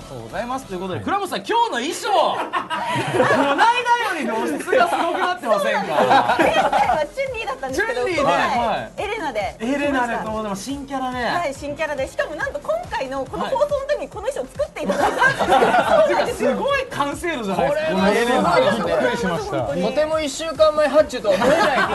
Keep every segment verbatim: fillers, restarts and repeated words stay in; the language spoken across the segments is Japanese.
とうございますということで、倉本さん、今日の衣装この間より露出がすごくなってませんか？ 前回はチュンリーだったんですけど、 チュンリーで、はい、 エレナでエレナで、とでも新キャラね。 はい、新キャラで、しかもなんと今回のこの放送の時にこの衣装を作っていただいたんです。 すごい完成度じゃないですか。これエレナびっくりしました。ととてもいっしゅうかんまえ発注とは思え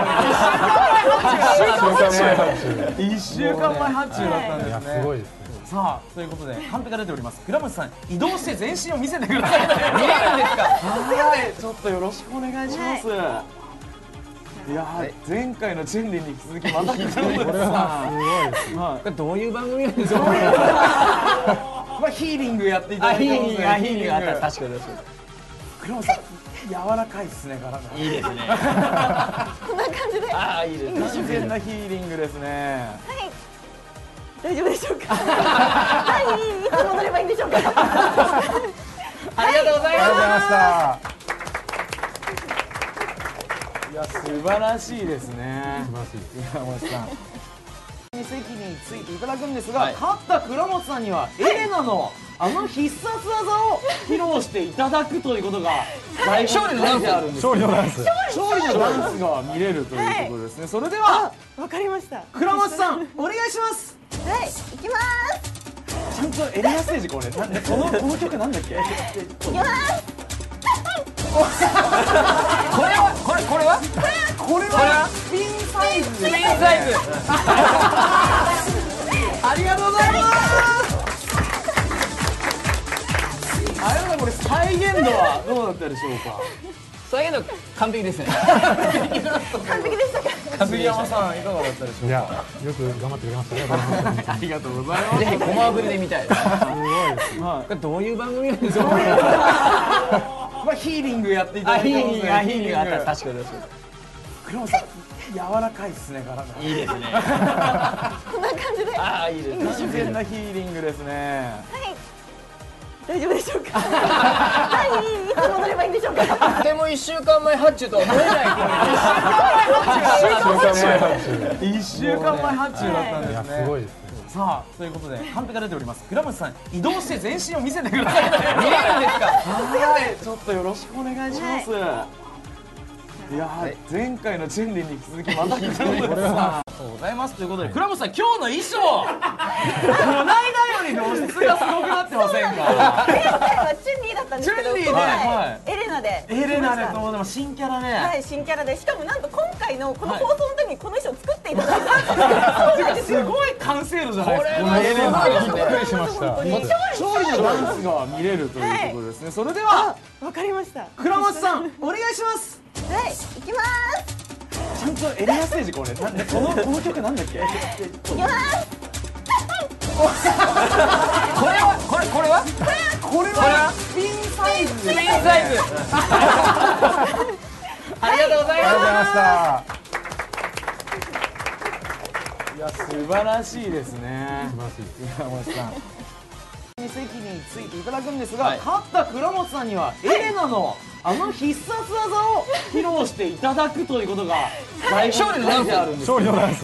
ないいっしゅうかんまえ発注だったんですね。 すごいですね。 さあ、ということでカンペが出ております。倉本さん、移動して全身を見せてください。見れるんですか？はい、ちょっとよろしくお願いします。いやー、前回のチェンリンに続きまた倉本さん、これはすごいです。 これどういう番組なんですか？ まあヒーリングやっていただいてますね。 ヒーリングあった、確かに確かに。 倉本さん、柔らかいですね、体が。 いいですね。 こんな感じで。 ああ、いいですね。 完全なヒーリングですね。 はい。大丈夫でしょうか。はい、いつ戻ればいいんでしょうか。 ありがとうございます。 ありがとうございました。 いや、素晴らしいですね。 素晴らしい。 倉本さん。席についていただくんですが、 はい、 勝った倉本さんにはエレナのあの必殺技を披露していただくということが勝利のダンスあるんです。 勝利のダンス。 勝利のダンスが見れるということですね。それではわかりました。 倉本さん、お願いします。 はい、行きます。 ちゃんとエレナステージ、これなんでこのこの曲なんだっけ？ 行きます。 これはこれこれはこれはスピンサイズですね。 スピンサイズ。 ありがとうございます。あれはこれ再現度はどうだったでしょうか？ 再現度完璧ですね。 完璧でしたか？ 杉山さん、いかがだったでしょうか？ いや、よく頑張ってくれました。 ありがとうございます。 ぜひコマ送りで見たい。すごいです。 これどういう番組なんですか？ まあヒーリングやっていただあ、 いてますね。 ヒーリング、あ、ヒーリングあった、確かに確かに。 倉本さん、柔らかいですね、体が。 いいですね。 こんな感じで。 ああ、いいですね。 完全なヒーリングですね。 はい。大丈夫でしょうか？はい、いつ戻ればいいんでしょうか？ とてもいっしゅうかんまえ発注とは思えない。 いっしゅうかんまえ発注だったんいや、 ですね。 すごいですね。 さあ、ということでカンペが出ております。倉本さん、移動して全身を見せてください。 見れるんですか？ はい、ちょっとよろしくお願いします。いやー、前回のチェンリンに続きまた倉本さん、ありがとうございますということで、倉本さん、今日の衣装この間より露出がすごくなってませんか？ 前回はチュンリーだったんですけど、 チュンリーで、 はい、エレナで。 エレナで、とでも新キャラね。 はい、新キャラで、しかもなんと今回のこの放送の時にこの衣装を作っていただいたんです。 すごい完成度じゃないですか。 これはエレナすごいですね。 びっくりしました。 勝利のダンスが見れるということですね。それではわかりました。 倉本さん、お願いします。 はい、行きます。 ちゃんとエレナステージ、これなんでこのこの曲なんだっけ？ 行きます。 これはこれこれはこれはスピンサイズですね。 スピンサイズ。ありがとうございありがとうございまました。 いや、素晴らしいですね。 素晴らしい。 倉本さん。席についていただくんですが、 はい、 勝った倉本さんにはエレナのあの必殺技を披露していただくということが勝利のダンスあるんです。 勝利のダンス。